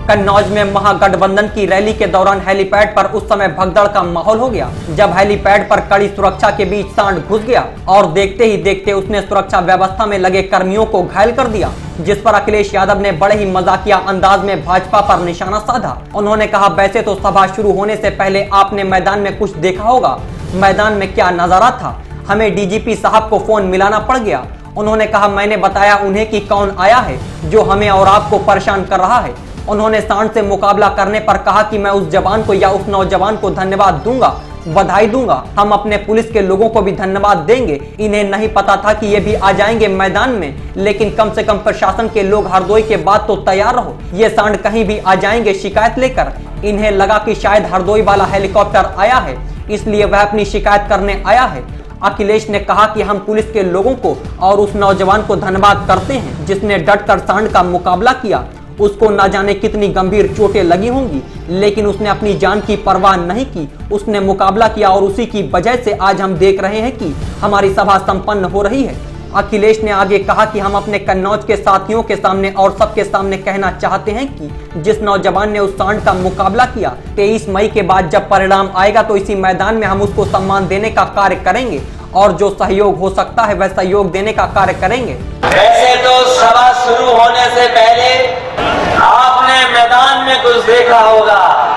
कन्नौज में महागठबंधन की रैली के दौरान हेलीपैड पर उस समय भगदड़ का माहौल हो गया, जब हेलीपैड पर कड़ी सुरक्षा के बीच सांड घुस गया और देखते ही देखते उसने सुरक्षा व्यवस्था में लगे कर्मियों को घायल कर दिया, जिस पर अखिलेश यादव ने बड़े ही मजाकिया अंदाज में भाजपा पर निशाना साधा। उन्होंने कहा, वैसे तो सभा शुरू होने से पहले आपने मैदान में कुछ देखा होगा, मैदान में क्या नजारा था, हमें डीजीपी साहब को फोन मिलाना पड़ गया। उन्होंने कहा, मैंने बताया उन्हें कि कौन आया है जो हमें और आपको परेशान कर रहा है। उन्होंने सांड से मुकाबला करने पर कहा कि मैं उस जवान को या उस नौजवान को धन्यवाद दूंगा, बधाई दूंगा, हम अपने पुलिस के लोगों को भी धन्यवाद देंगे। इन्हें नहीं पता था कि ये भी आ जाएंगे मैदान में, लेकिन कम से कम प्रशासन के लोग हरदोई के बाद तो तैयार रहो, ये सांड कहीं भी आ जाएंगे शिकायत लेकर। इन्हें लगा कि शायद हरदोई वाला हेलीकॉप्टर आया है, इसलिए वह अपनी शिकायत करने आया है। अखिलेश ने कहा कि हम पुलिस के लोगों को और उस नौजवान को धन्यवाद करते हैं जिसने डटकर सांड का मुकाबला किया। उसको न जाने कितनी गंभीर चोटें लगी होंगी, लेकिन उसने अपनी जान की परवाह नहीं की, उसने मुकाबला किया और उसी की वजह से आज हम देख रहे हैं कि हमारी सभा संपन्न हो रही है। अखिलेश ने आगे कहा कि हम अपने कन्नौज के साथियों के सामने और सबके सामने कहना चाहते हैं कि जिस नौजवान ने उस सांड का मुकाबला किया, 23 मई के बाद जब परिणाम आएगा तो इसी मैदान में हम उसको सम्मान देने का कार्य करेंगे और जो सहयोग हो सकता है वह सहयोग देने का कार्य करेंगे। वैसे तो सभा शुरू होने से पहले आपने मैदान में कुछ देखा होगा,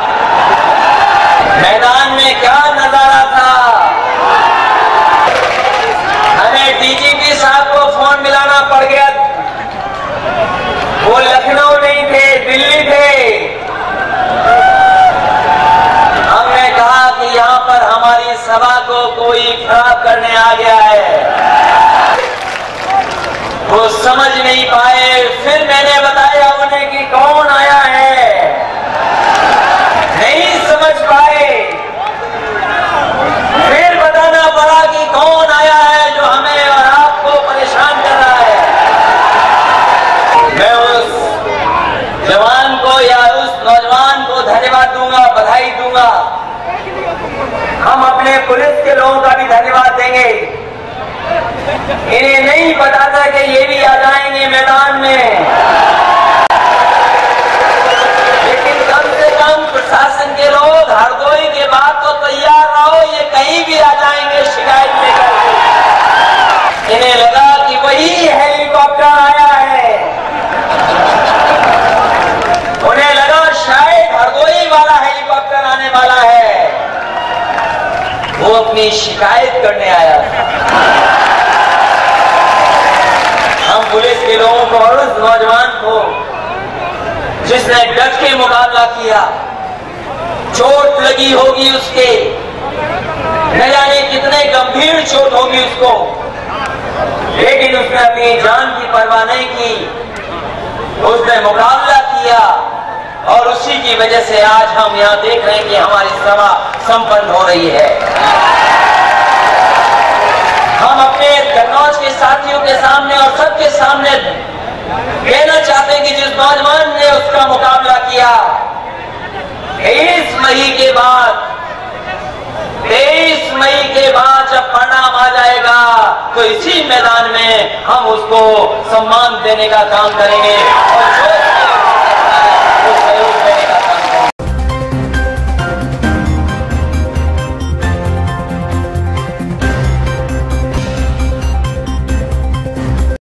मैदान में क्या नजारा था। हमें डीजीपी साहब को फोन मिलाना पड़ गया, वो लखनऊ नहीं थे, दिल्ली थे। हमने कहा कि यहाँ पर हमारी सभा को कोई खराब करने आ गया है, वो समझ नहीं पाए। फिर मैंने बताया उन्हें कि कौन आया है, नहीं समझ पाए। फिर बताना पड़ा कि कौन आया है जो हमें और आपको परेशान कर रहा है। मैं उस जवान को या उस नौजवान को धन्यवाद दूंगा, बधाई दूंगा। हम अपने पुलिस के लोगों का भी धन्यवाद देंगे। इन्हें नहीं पता था कि ये भी आ जाएंगे मैदान में, लेकिन कम से कम प्रशासन के लोग हरदोई के बाद तो तैयार रहो, ये कहीं भी आ जाएंगे शिकायत लेकर। इन्हें लगा कि वही हेलीकॉप्टर आया है, उन्हें लगा शायद हरदोई वाला हेलीकॉप्टर आने वाला है, वो अपनी शिकायत करने आया था। हम पुलिस के लोगों को और उस नौजवान को जिसने डट के मुकाबला किया, चोट लगी होगी उसके, न जाने कितने गंभीर चोट होगी उसको, लेकिन उसने अपनी जान की परवाह नहीं की, उसने मुकाबला किया और उसी की वजह से आज हम यहाँ देख रहे हैं कि हमारी सभा संपन्न हो रही है। हम अपने कन्नौज के साथियों के सामने और सबके सामने कहना चाहते हैं कि जिस नौजवान ने उसका मुकाबला किया, 23 मई के बाद जब परिणाम आ जाएगा तो इसी मैदान में हम उसको सम्मान देने का काम करेंगे।